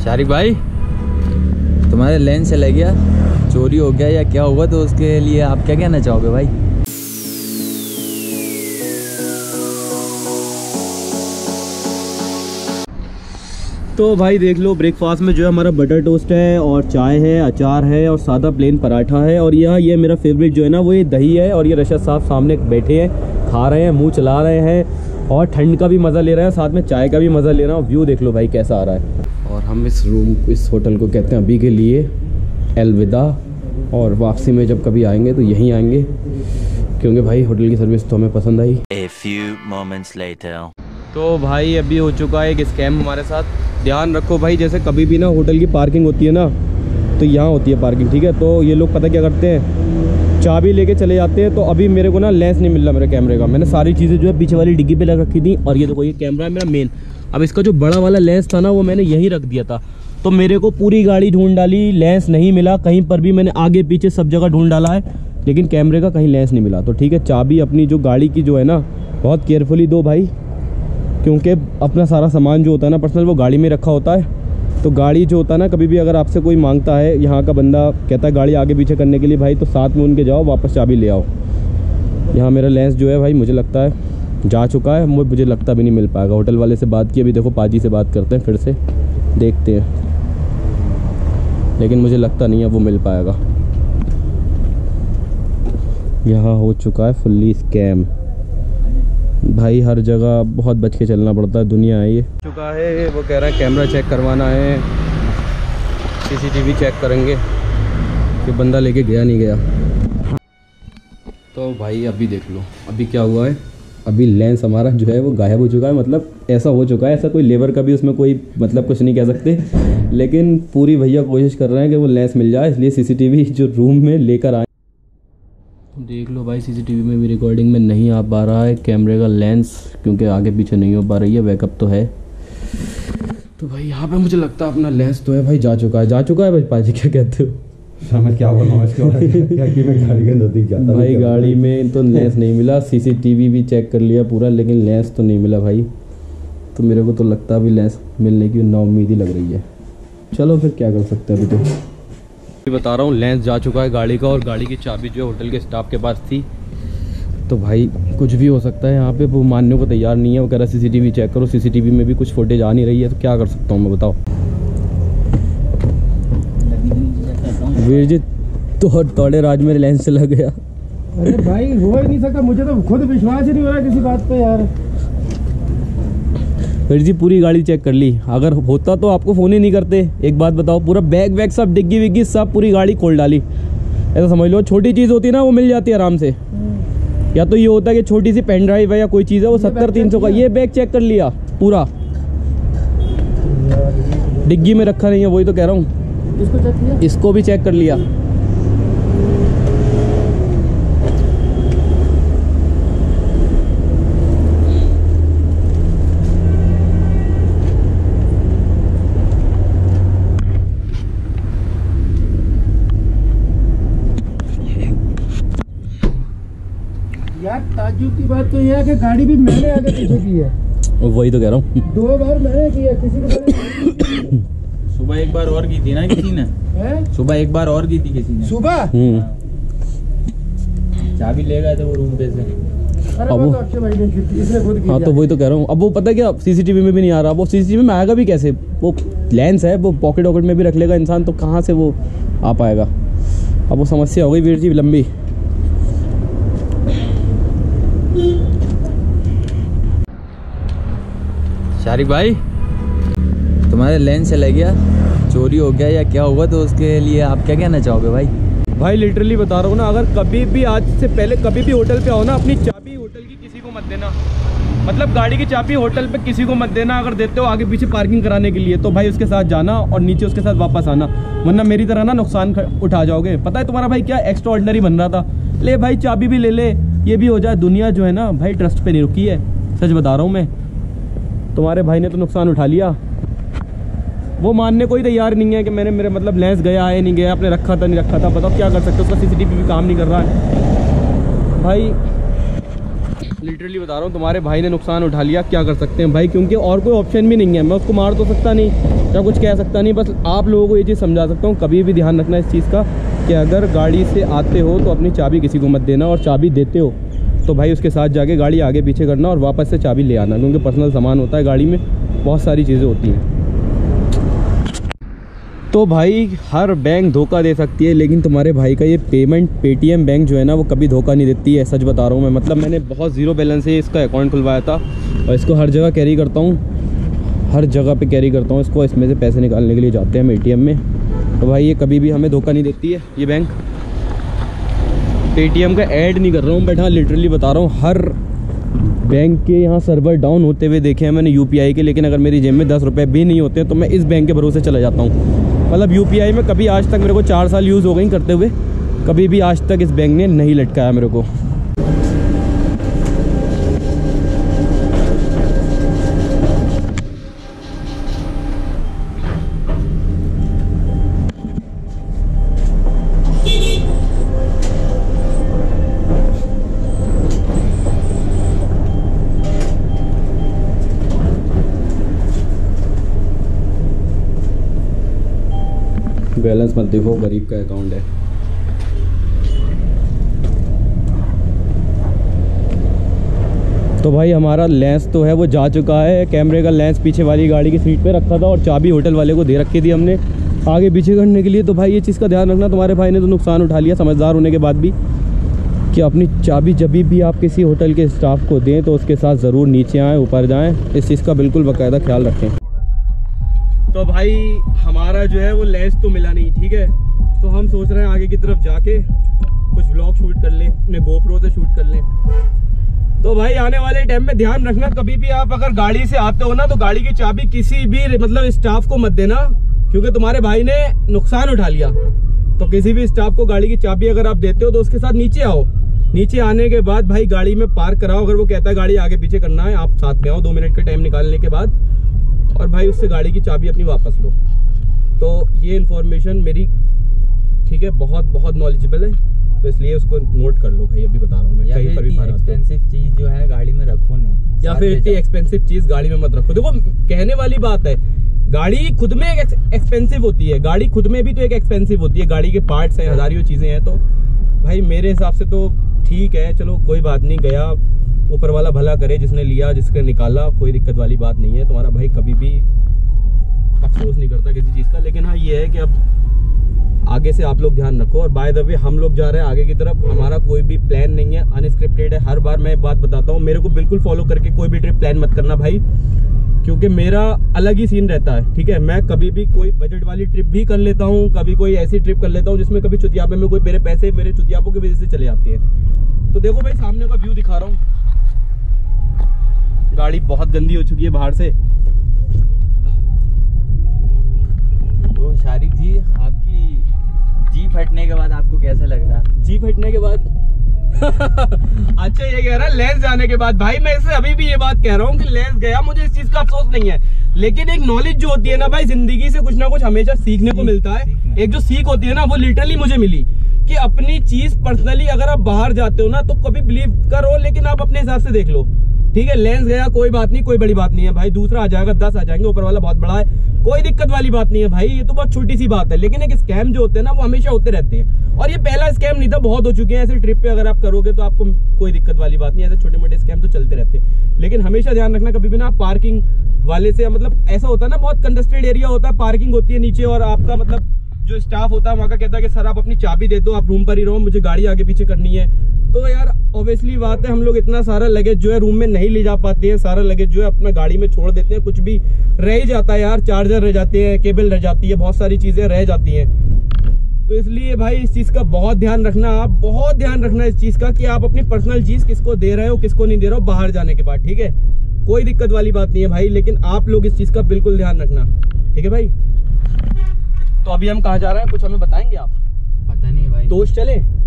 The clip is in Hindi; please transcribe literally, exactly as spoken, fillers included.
शारिक भाई, तुम्हारे लेंस चला गया, चोरी हो गया या क्या होगा, तो उसके लिए आप क्या कहना चाहोगे भाई? तो भाई देख लो, ब्रेकफास्ट में जो है हमारा बटर टोस्ट है और चाय है, अचार है और सादा प्लेन पराठा है। और यह ये मेरा फेवरेट जो है ना वो ये दही है। और ये रशद साहब सामने बैठे हैं, खा रहे हैं, मुंह चला रहे हैं और ठंड का भी मज़ा ले रहे हैं, साथ में चाय का भी मज़ा ले रहे हैं। व्यू देख लो भाई कैसा आ रहा है। और हम इस रूम इस होटल को कहते हैं अभी के लिए अलविदा, और वापसी में जब कभी आएंगे तो यहीं आएंगे, क्योंकि भाई होटल की सर्विस तो हमें पसंद आई। A few moments later. तो भाई अभी हो चुका है एक स्कैम हमारे साथ। ध्यान रखो भाई, जैसे कभी भी ना होटल की पार्किंग होती है ना, तो यहाँ होती है पार्किंग, ठीक है। तो ये लोग पता क्या करते हैं, चाबी लेके चले जाते हैं। तो अभी मेरे को ना लेंस नहीं मिल रहा मेरे कैमरे का। मैंने सारी चीज़ें जो है पीछे वाली डिग्गी पे लग रखी थी, और ये देखो ये कैमरा है मेरा मेन। अब इसका जो बड़ा वाला लेंस था ना वो मैंने यहीं रख दिया था। तो मेरे को पूरी गाड़ी ढूंढ डाली, लेंस नहीं मिला कहीं पर भी। मैंने आगे पीछे सब जगह ढूंढ डाला है, लेकिन कैमरे का कहीं लेंस नहीं मिला। तो ठीक है, चाबी अपनी जो गाड़ी की जो है ना बहुत केयरफुली दो भाई, क्योंकि अपना सारा सामान जो होता है ना पर्सनल वो गाड़ी में रखा होता है। तो गाड़ी जो होता है ना, कभी भी अगर आपसे कोई मांगता है, यहाँ का बंदा कहता है गाड़ी आगे पीछे करने के लिए, भाई तो साथ में उनके जाओ, वापस चाबी ले आओ। यहाँ मेरा लेंस जो है भाई मुझे लगता है जा चुका है, मुझे लगता भी नहीं मिल पाएगा। होटल वाले से बात की, अभी देखो पाजी से बात करते हैं, फिर से देखते हैं, लेकिन मुझे लगता नहीं है वो मिल पाएगा। यहाँ हो चुका है फुल्ली स्कैम भाई, हर जगह बहुत बच के चलना पड़ता है, दुनिया है ये। चुका है, वो कह रहा है कैमरा चेक करवाना है, सीसीटीवी चेक करेंगे कि बंदा लेके गया नहीं गया। तो भाई अभी देख लो अभी क्या हुआ है। अभी लेंस हमारा जो है वो गायब हो चुका है, मतलब ऐसा हो चुका है, ऐसा कोई लेबर का भी उसमें कोई मतलब कुछ नहीं कह सकते, लेकिन पूरी भैया कोशिश कर रहे हैं कि वो लेंस मिल जाए, इसलिए सीसीटीवी जो रूम में लेकर आए। देख लो भाई, सीसीटीवी में भी रिकॉर्डिंग में नहीं आ पा रहा है कैमरे का लेंस, क्योंकि आगे पीछे नहीं हो पा रही है, बैकअप तो है। तो भाई यहाँ पे मुझे लगता है अपना लेंस तो है भाई जा चुका है, जा चुका है भाई। पाजी क्या कहते हो? मैं क्या बोलूँ इसके बारे में, क्या कि मैं गाड़ी के नज़दीक जाता भाई गाड़ी में तो लेंस नहीं मिला, सीसीटीवी भी चेक कर लिया पूरा, लेकिन लेंस तो नहीं मिला भाई। तो मेरे को तो लगता है अभी लेंस मिलने की नाउम्मीदी लग रही है। चलो फिर क्या कर सकते हैं, अभी तो बता रहा हूँ लेंस जा चुका है गाड़ी का, और गाड़ी की चाबी जो है होटल के स्टाफ के पास थी। तो भाई कुछ भी हो सकता है यहाँ पे, वो मानने को तैयार नहीं है। वो कह रहा है सीसीटीवी चेक करो, सीसीटीवी में भी कुछ फुटेज आ नहीं रही है। तो क्या कर सकता हूँ मैं, बताओ वीर जी। तो थोड़े राज में लेंस चला गया। अरे भाई हो ही नहीं सकता, मुझे तो खुद विश्वास ही नहीं हो रहा किसी बात पे यार। फिर जी पूरी गाड़ी चेक कर ली, अगर होता तो आपको फ़ोन ही नहीं करते। एक बात बताओ, पूरा बैग वैग सब डिग्गी विग्गी सब पूरी गाड़ी खोल डाली। ऐसा समझ लो छोटी चीज़ होती है ना वो मिल जाती है आराम से, या तो ये होता है कि छोटी सी पेन ड्राइव है या कोई चीज़ है वो सत्तर तीन सौ का, ये बैग चेक कर लिया पूरा, डिग्गी में रखा नहीं है। वही तो कह रहा हूँ, इसको चेक किया, इसको भी चेक कर लिया। यार ताज्जुब की बात तो यह है कि गाड़ी भी मैंने आगे पीछे की है। वही तो कह रहा हूँ, दो बार मैंने की है, किसी को सुबह एक बार और की थी ना किसी ने, सुबह एक बार और की थी किसी ने सुबह। चाबी ले गए थे वो रूम पे से। अरे वो तो अक्षय भाई ने की थी, इसने खुद की। हाँ तो वही तो कह रहा हूँ। अब वो पता है क्या, सीसीटीवी में भी नहीं आ रहा, वो सीसीटीवी में आएगा भी कैसे? वो लेंस है, वो पॉकेट वॉकेट में भी रख लेगा इंसान, तो कहाँ से वो आ पाएगा? अब वो समस्या हो गई वीर जी लंबी। शारिक भाई, तुम्हारे लेंस चला गया, चोरी हो गया या क्या होगा, तो उसके लिए आप क्या कहना चाहोगे भाई? भाई लिटरली बता रहा हूँ ना, अगर कभी भी आज से पहले कभी भी होटल पे आओ ना, अपनी चाबी होटल की किसी को मत देना। मतलब गाड़ी की चाबी होटल पे किसी को मत देना। अगर देते हो आगे पीछे पार्किंग कराने के लिए, तो भाई उसके साथ जाना और नीचे उसके साथ वापस आना, वरना मेरी तरह ना नुकसान उठा जाओगे। पता है तुम्हारा भाई क्या एक्स्ट्रा ऑर्डिनरी बन रहा था, ले भाई चाबी भी ले ले, ये भी हो जाए। दुनिया जो है ना भाई ट्रस्ट पे नहीं रुकी है, सच बता रहा हूँ मैं। तुम्हारे भाई ने तो नुकसान उठा लिया, वो मानने को ही तैयार नहीं है कि मैंने मेरे मतलब लेंस गया है नहीं गया, आपने रखा था नहीं रखा था। बताओ क्या कर सकते हो, उसका सीसीटीवी भी काम नहीं कर रहा है भाई। लिटरली लिटरली बता रहा हूँ, तुम्हारे भाई ने नुकसान उठा लिया, क्या कर सकते हैं भाई, क्योंकि और कोई ऑप्शन भी नहीं है। मैं उसको मार तो सकता नहीं या कुछ कह सकता नहीं, बस आप लोगों को ये चीज़ समझा सकता हूँ। कभी भी ध्यान रखना इस चीज़ का कि अगर गाड़ी से आते हो तो अपनी चाबी किसी को मत देना, और चाबी देते हो तो भाई उसके साथ जाके गाड़ी आगे पीछे करना और वापस से चाबी ले आना, क्योंकि पर्सनल सामान होता है गाड़ी में, बहुत सारी चीज़ें होती हैं। तो भाई हर बैंक धोखा दे सकती है, लेकिन तुम्हारे भाई का ये पेमेंट पेटीएम बैंक जो है ना, वो कभी धोखा नहीं देती है। सच बता रहा हूँ मैं, मतलब मैंने बहुत ज़ीरो बैलेंस से इसका अकाउंट खुलवाया था और इसको हर जगह कैरी करता हूँ, हर जगह पे कैरी करता हूँ इसको। इसमें से पैसे निकालने के लिए जाते हैं हम एटीएम में, तो भाई ये कभी भी हमें धोखा नहीं देती है ये बैंक। पेटीएम का ऐड नहीं कर रहा हूँ बट हाँ लिटरली बता रहा हूँ, हर बैंक के यहाँ सर्वर डाउन होते हुए देखे हैं मैंने यूपीआई के, लेकिन अगर मेरी जेब में दस रुपये भी नहीं होते तो मैं इस बैंक के भरोसे चला जाता हूँ। मतलब यूपीआई में कभी आज तक, मेरे को चार साल यूज़ हो गई करते हुए, कभी भी आज तक इस बैंक ने नहीं लटकाया मेरे को। बैलेंस मत देखो, गरीब का अकाउंट है। तो भाई हमारा लेंस तो है वो जा चुका है, कैमरे का लेंस पीछे वाली गाड़ी की सीट पे रखा था और चाबी होटल वाले को दे रखी थी हमने आगे पीछे करने के लिए। तो भाई ये चीज़ का ध्यान रखना, तुम्हारे भाई ने तो नुकसान उठा लिया समझदार होने के बाद भी, कि अपनी चाबी जब भी आप किसी होटल के स्टाफ को दें तो उसके साथ ज़रूर नीचे आएँ ऊपर जाएँ, इस चीज़ का बिल्कुल बाकायदा ख्याल रखें। तो भाई हमारा जो है वो लेंस तो मिला नहीं, ठीक है, तो हम सोच रहे हैं आगे की तरफ जाके कुछ व्लॉग शूट कर लें, अपने गोप्रो से शूट कर लें। तो भाई आने वाले टाइम में ध्यान रखना, कभी भी आप अगर गाड़ी से आते हो ना तो गाड़ी की चाबी किसी भी मतलब स्टाफ को मत देना, क्योंकि तुम्हारे भाई ने नुकसान उठा लिया। तो किसी भी स्टाफ को गाड़ी की चाबी अगर आप देते हो तो उसके साथ नीचे आओ, नीचे आने के बाद भाई गाड़ी में पार्क कराओ। अगर वो कहता है गाड़ी आगे पीछे करना है, आप साथ में आओ दो मिनट का टाइम निकालने के बाद, और भाई उससे गाड़ी की चाबी अपनी वापस लो। तो ये इन्फॉर्मेशन मेरी, ठीक है, बहुत बहुत नॉलेजेबल है, तो इसलिए उसको नोट कर लो भाई, अभी बता रहा हूँ मैं। कहीं पर भी एक्सपेंसिव चीज जो है गाड़ी में रखो नहीं, या फिर इतनी एक्सपेंसिव चीज गाड़ी में मत रखो। देखो कहने वाली बात है, गाड़ी खुद में एक एक्सपेंसिव होती है, गाड़ी खुद में भी तो एक एक्सपेंसिव होती है, गाड़ी के पार्ट्स हैं, हजारियों चीजें हैं। तो भाई मेरे हिसाब से तो ठीक है, चलो कोई बात नहीं, गया ऊपर वाला भला करे, जिसने लिया जिसने निकाला, कोई दिक्कत वाली बात नहीं है। तुम्हारा भाई कभी भी अफसोस नहीं करता किसी चीज़ का। लेकिन हाँ ये है कि अब आगे से आप लोग ध्यान रखो। और बाय द वे हम लोग जा रहे हैं आगे की तरफ, हमारा कोई भी प्लान नहीं है, अनस्क्रिप्टेड है। हर बार मैं बात बताता हूँ, मेरे को बिल्कुल फॉलो करके कोई भी ट्रिप प्लान मत करना भाई, क्योंकि मेरा अलग ही सीन रहता है, ठीक है। मैं कभी भी कोई बजट वाली ट्रिप भी कर लेता हूँ, कभी कोई ऐसी ट्रिप कर लेता हूँ जिसमें कभी चुतियापे में कोई मेरे पैसे मेरे चुतियापों की वजह से चले जाते हैं। तो देखो भाई सामने का व्यू दिखा रहा हूँ, गाड़ी बहुत गंदी हो चुकी है बाहर से। तो शारिक जी, आपकी जी फटने के बाद आपको कैसा लग रहा? जी फटने के बाद अच्छा ये कह रहा है लेंस जाने के बाद। भाई मैं इससे अभी भी ये बात कह रहा हूँ कि लेंस गया, मुझे इस चीज का अफसोस नहीं है, लेकिन एक नॉलेज जो होती है ना भाई, जिंदगी से कुछ ना कुछ हमेशा सीखने को मिलता है। एक जो सीख होती है ना, वो लिटरली मुझे मिली कि अपनी चीज पर्सनली अगर आप बाहर जाते हो ना तो कभी बिलीव करो, लेकिन आप अपने हिसाब से देख लो, ठीक है। लेंस गया कोई बात नहीं, कोई बड़ी बात नहीं है भाई, दूसरा आ जाएगा, दस आ जाएंगे, ऊपर वाला बहुत बड़ा है, कोई दिक्कत वाली बात नहीं है भाई, ये तो बहुत छोटी सी बात है। लेकिन एक स्कैम जो होते हैं ना वो हमेशा होते रहते हैं, और ये पहला स्कैम नहीं था, बहुत हो चुके हैं ऐसे। ट्रिप पे अगर आप करोगे तो आपको कोई दिक्कत वाली बात नहीं है, ऐसे छोटे मोटे स्कैम तो चलते रहते हैं। लेकिन हमेशा ध्यान रखना, कभी भी ना पार्किंग वाले से, मतलब ऐसा होता है ना, बहुत कंजस्टेड एरिया होता है, पार्किंग होती है नीचे, और आपका मतलब जो स्टाफ होता है वहाँ का कहता है कि सर आप अपनी चाबी दे दो, आप रूम पर ही रहो, मुझे गाड़ी आगे पीछे करनी है। तो यार ऑब्वियसली बात है, हम लोग इतना सारा लगेज जो है रूम में नहीं ले जा पाते हैं, सारा लगेज जो है अपना गाड़ी में छोड़ देते हैं, कुछ भी रह ही जाता है यार, चार्जर रह जाते हैं, केबल रह जाती है, बहुत सारी चीजें रह जाती हैं। तो इसलिए भाई इस चीज का बहुत ध्यान रखना, आप बहुत ध्यान रखना इस चीज का कि आप अपनी पर्सनल चीज किसको दे रहे हो, किसको नहीं दे रहे हो बाहर जाने के बाद, ठीक है। कोई दिक्कत वाली बात नहीं है भाई, लेकिन आप लोग इस चीज का बिल्कुल ध्यान रखना, ठीक है भाई। तो अभी हम कहाँ जा रहे हैं, कुछ हमें बताएंगे आप? पता नहीं भाई, दोस्त चले